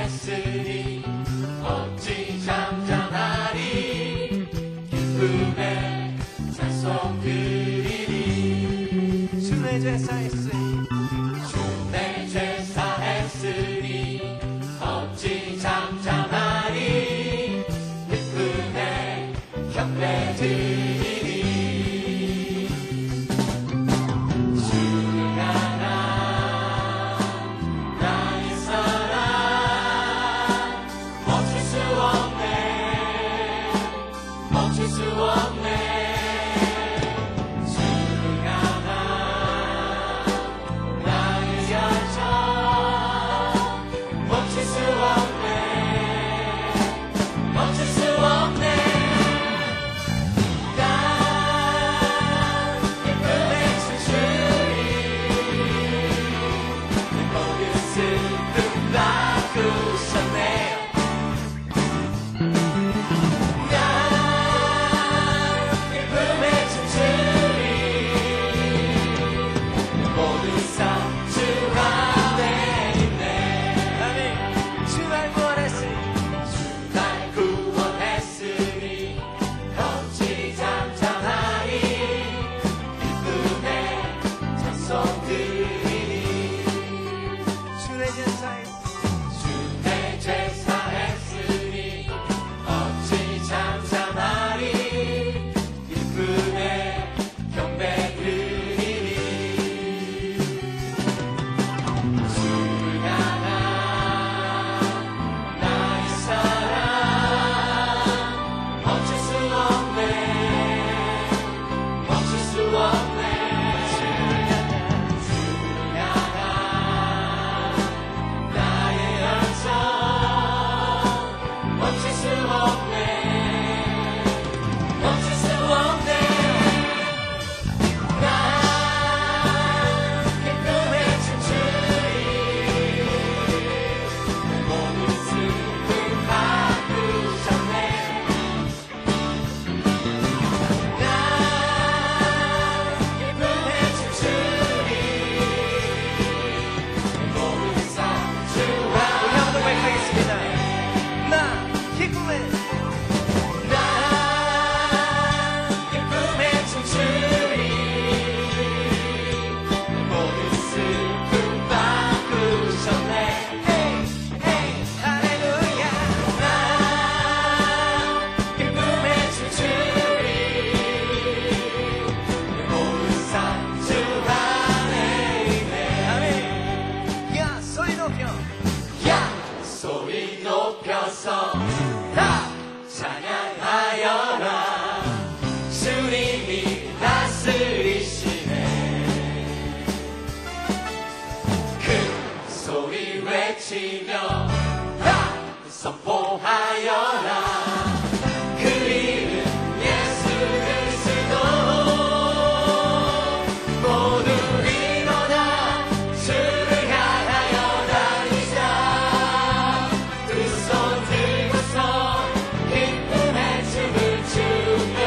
구원했으니 어찌 잠잠하리. 기쁨에 찬송 드리리. 주의 제사했으니 주의 제사했으니 어찌 잠잠하리. 기쁨에 경배 드리리. 주를 향한 나의 사랑 멈출 수 없네. 멈출 수 없네. 주를 향한 나의 열정 멈출 수 없네. 멈출 수 없네. 난 기쁨에 춤추리. 내 모든 슬픔 바꾸셨네. 난 기쁨에 춤추리. 내 모든 삶 주 안에 있네. 아멘. 주 날 구원했으니 날 구원했으니 어찌 잠잠하리. 기쁨에 찬송 드리리. 주의 제사했으니 주의 제사했으니 어찌 잠잠하리. 기쁨에 경배 드리리. 주를 향한 나의 사랑 멈출 수 없네. 멈출 수 없네. 주를 향한 나의 열정 멈출 수 없네. 멈출 수 없네. 난 기쁨에 춤추리. 내 모든 슬픔 바꾸셨네. 난 기쁨에 춤추리. 내 모든 삶 주 우리 한번 더 고백하겠습니다. 안에. 나 기쁨에 난 기쁨에 춤추리. 내 모든 슬픔 바꾸셨네. 할렐루야. 난 기쁨에 춤추리. 내 모든 삶 주 안에 있네. 아멘. 야 소리 높여 야 소리 높여서 다 찬양하여라. 주님이 다스리시네. 큰 소리 외치며 다 선포하여라. 그 이름 예수 그리스도. 모두 일어나 주를 향하여 달리자. 두 손 들고서 기쁨의 춤을 추며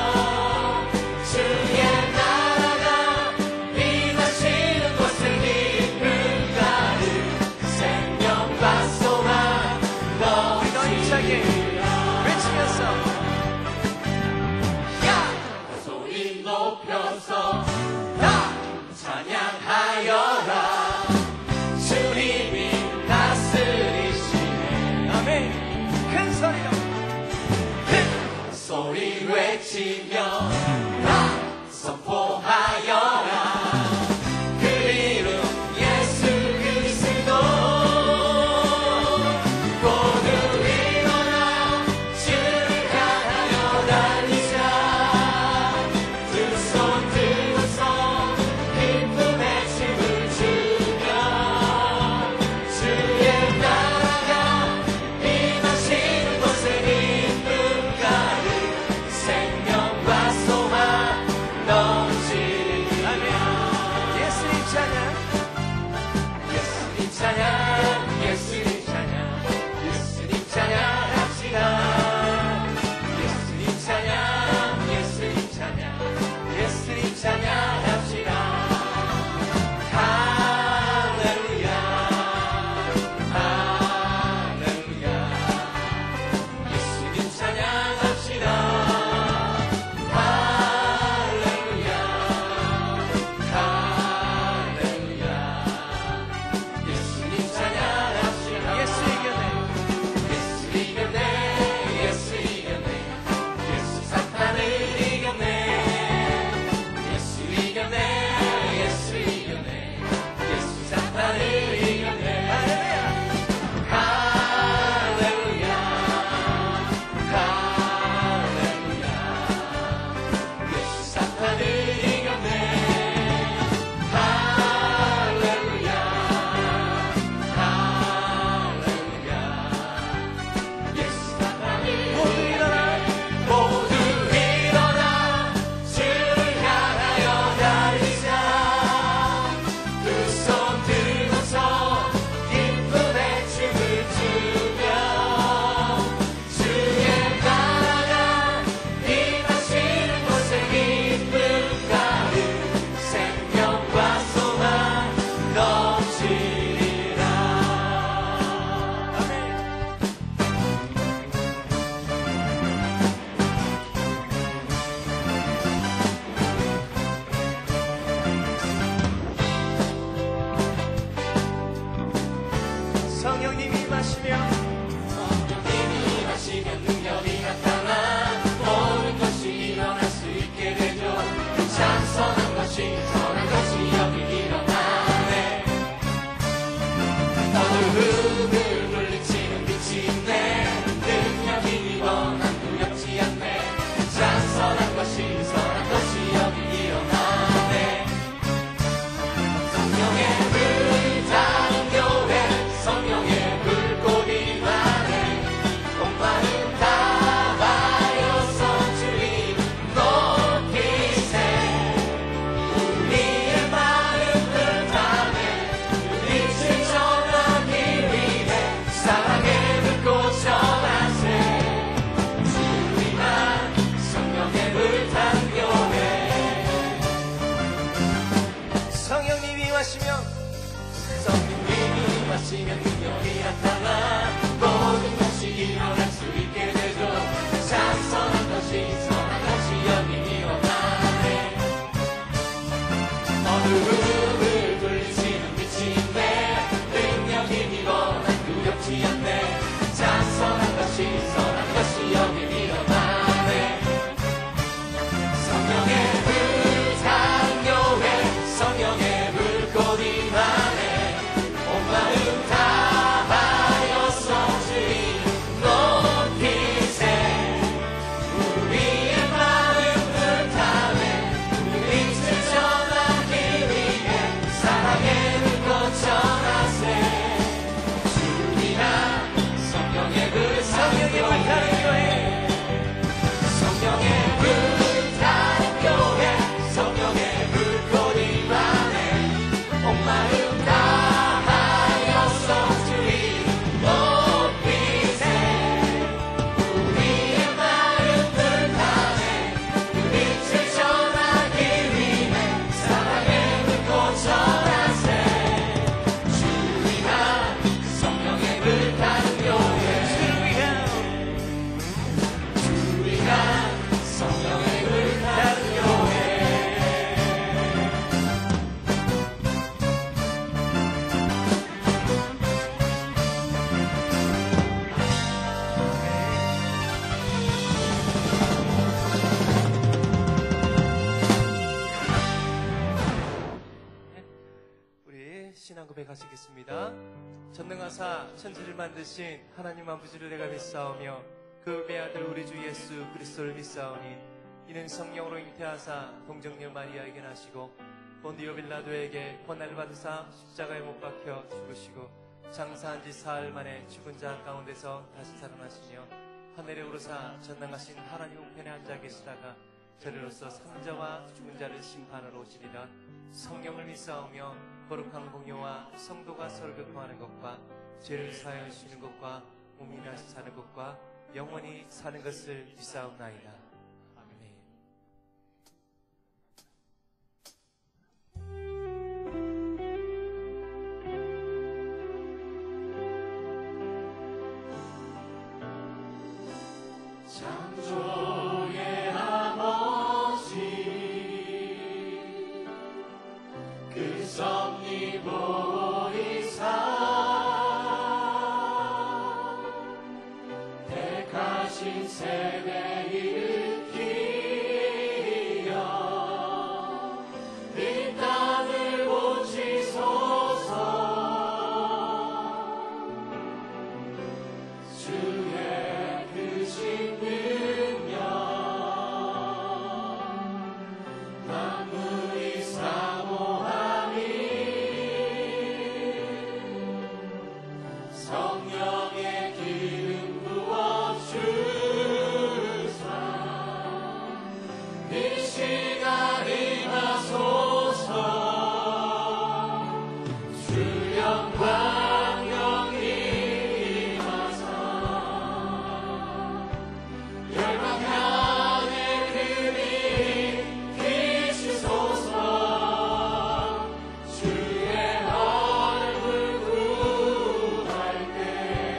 주의 나라가 임하시는 곳에 기쁨 가득 생명과 소망 우리 더 힘차게 외치면서 야 소리 높여서 다 찬양하여라. 주님이 다스리시네. 아멘. 큰 소리로 큰 소리 외치며 다 선포하여라. 그 이름 예수 그리스도. 모두 일어나 주를 향하여 달리자. 두 손 들고서 기쁨의 춤을 추며 주의 나라가 임하시는 곳에 기쁨 가득 생명과 소망 임하시며 성령님이 임하시면 능력이 나타나 모든 것이 일어날 수 있게 되죠. 찬송한 것이 선한 것이 여기 일어나네. 어두움을 물리치는 빛이 있네. 능력이 일어난 두렵지 않네. 찬송한 것이 선한 것이 여기 일어나네. 성령의 불 타는 교회 성령의 불꽃이 나네. 온 마음 다하여서 주님 높이세. 우리의 마음 불타네. 빛을 전하기 위해 사랑의 불꽃 전하세. 주님만 성령의 불타는 교회. 성령님이 임하시면 성령님이 임하시면 능력이 나타나 모든 것이 일어날 수 있게 되죠. 찬송한 것이 선한 것이 여기 일어나네. 어두움을 불리치는 빛이 있네. 능력이 일어난 두렵지 않네. 찬송한 것이 선한 것이 여기 일어나네. 성령의 불타는 교회 성령의 불꽃이 나네. 온 마음 다하여서 주님 높이세. 우리의 마음 불타네. 빛을 전하기 위해 사랑의 불꽃 전하세. 주님아 성령의 불타는 교회 성령의 불타는 교회 성령의 불꽃이 나네. 온 마음 다하여서 주님 높이세. 우리의 마음 불타네. 빛을 전하기 위해 사랑의 불꽃 전하세. 주님아 성령의 불타는 교회 주님아 성령의 불타는 교회. 우리 신앙 고백하시겠습니다. 전능하사 천지를 만드신 하나님 아버지를 내가 믿사오며 그 외아들 우리 주 예수 그리스도를 믿사오니 이는 성령으로 잉태하사 동정녀 마리아에게 나시고 본디오 빌라도에게 고난을 받으사 십자가에 못 박혀 죽으시고 장사한 지 사흘 만에 죽은 자 가운데서 다시 살아나시며 하늘에 오르사 전능하신 하나님 우편에 앉아 계시다가 저리로서 산자와 죽은 자를 심판하러 오시리라. 성령을 믿사오며 거룩한 공효와 성도가 서로 교통하는 것과 죄를 사하여 주시는 것과 몸이 다시 사는 것과 영원히 사는 것을 믿사옵나이다. 아멘. 창조의 아버지 그 섭리보이사 택하신 세대 일으키어 이 땅을 고치소서. 주의 크신 능력 만물이 사모하니 성령의 기름 부어 주사 이 시간 임하소서. 주 영광 영이 임하사 열방하늘 그리 비추소서. 주의 얼굴 구할 때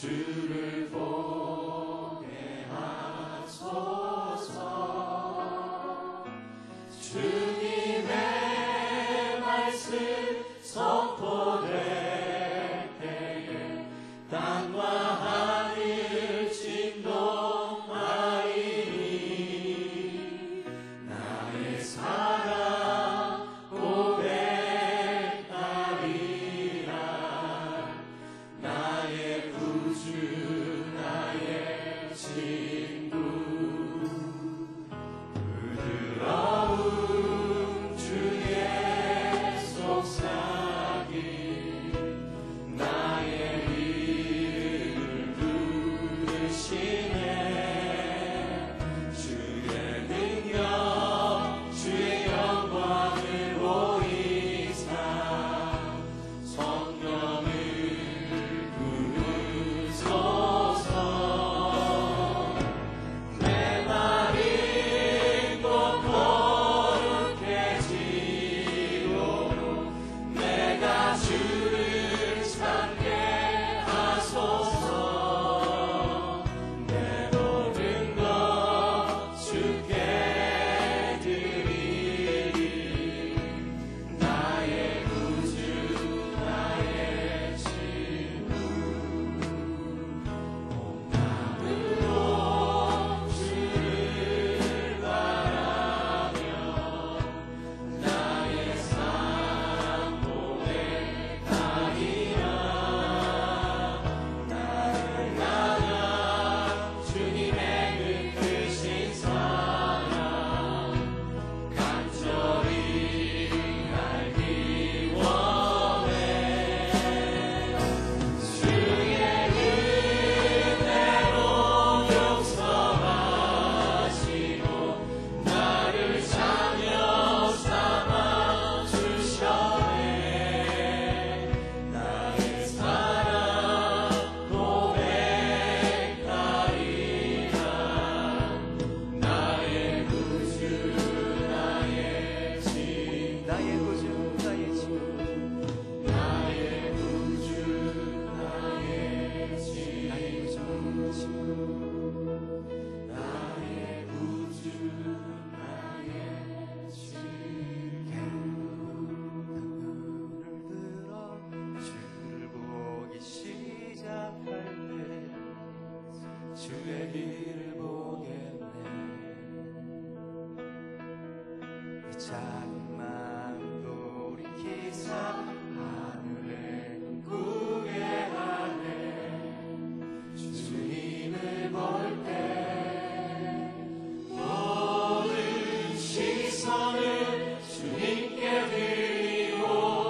주를 보게 하소서. 주님의 말씀 선포될 때에 땅과 하늘 진동하리니 나의 사랑 고백하리라. 나의 구주 나의 친구 부드러운 주의 속삭임 나의 이름을 부르시네. 주의 능력 주의 영광을 보이사 성령을 부르소서. 내 마른 곳 거룩해지도록 내가 주를 찾게 하소서. 내 모든 것 주께 드리리. 나의 구주 나의 친구 온 마음으로 주를 바라며 나의 삶 고백하리라. 나를 향한 주님의 그 크신 사랑 간절히 알기 원해. 주의 은혜로 용서하시고 나를 자녀 삼아 주셨네. 나의 사랑 고백하리라. 나의 구주 나의 친구 나의 구주 나의 친구 나의 구주 나의 친구 나의 구주 친구 나의 구주 나의 친구 눈을 들어 주를 보기 시작할 때 주의 길을 보겠네. 이 작은 마음 돌이키사 하늘의 꿈꾸게 하네. 주님을 볼 때 모든 시선을 주님께 드리고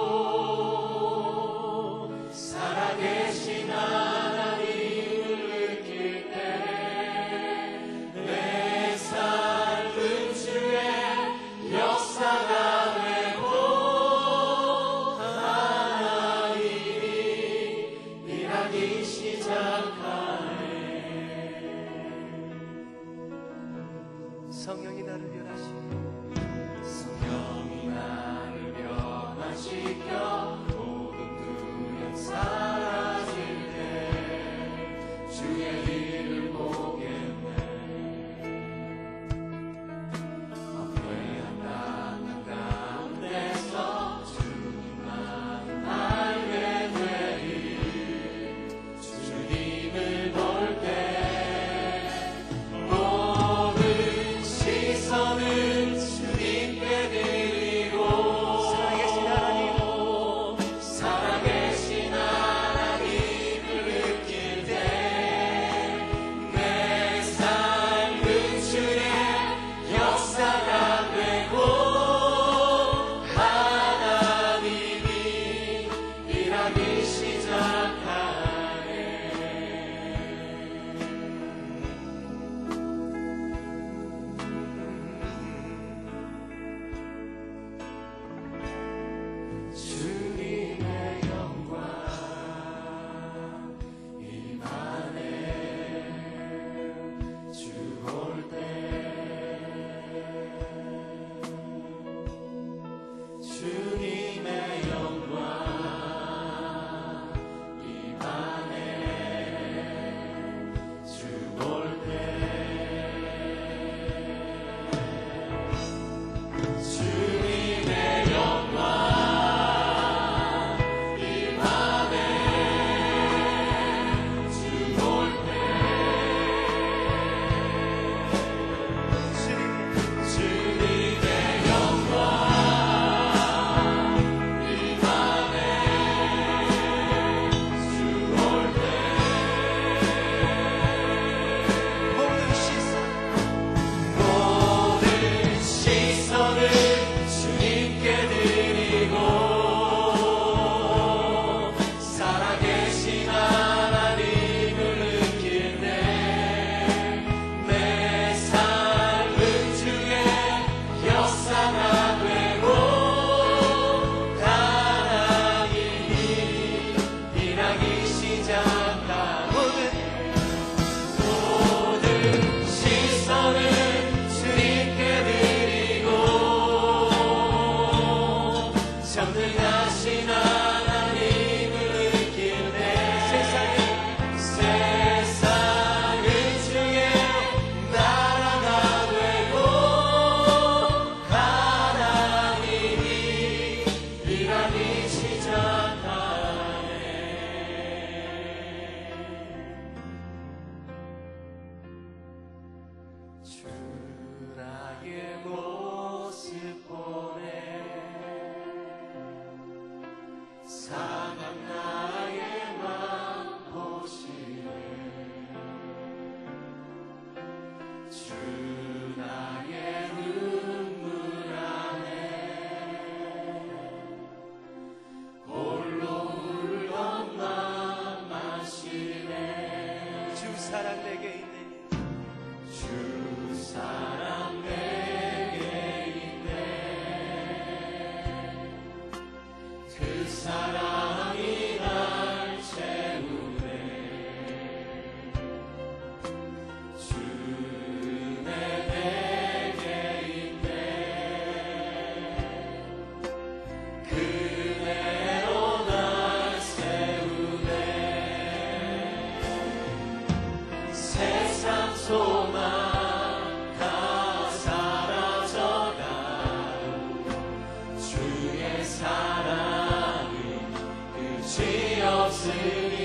살아계신 하나님을 느낄 때 내 삶은 주의 역사가 되고 하나님이 일하기 시작하네. 성령이 나를 변하시고 성령이 나를 변화시켜 모든 두려움 사라질 때 주의 일을 보겠네. 어폐한 땅 가운데서 주님만 알게 되리. 주님을 볼 때 모든 시선을 주 나의 눈물 안에 홀로 울던 맘 마시네. 주 사랑 내게 있네. 주 사랑 내게 있네. 그 사랑이 날 채우네. 주네 내게 있네. 그대로 날 세우네. 세상 소망 다 사라져가도 주의 사랑은 끝이 없으니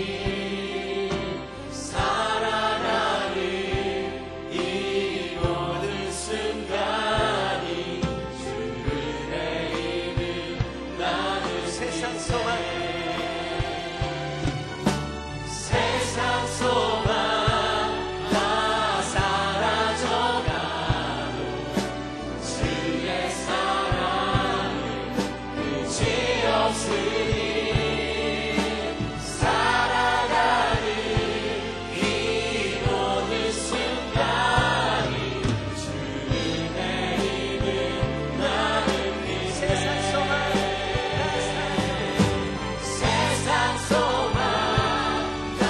살아가는 이 모든 순간이 주를 내리는 나는 세상 소망 세상 소망 다 사라져가도 주의 사랑은 끝이 없으니 살아가는 이 모든 순간이 주를 내리는 나는 세상 소망 세상 소망 다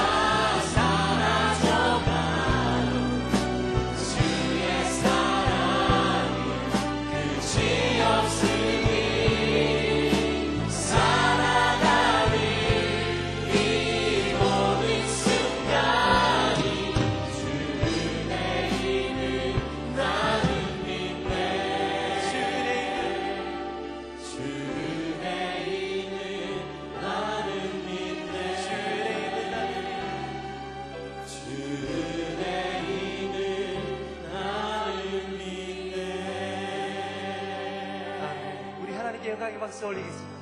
사라져가도 주의 사랑은 끝이 없으니 살아가는 이 모든 순간이 주를 내리는 나는 믿네. 주를 내리는 나는 믿네. 주를 내리는 나는 믿네. 우리 하나님께 영광의 박수 올리겠습니다.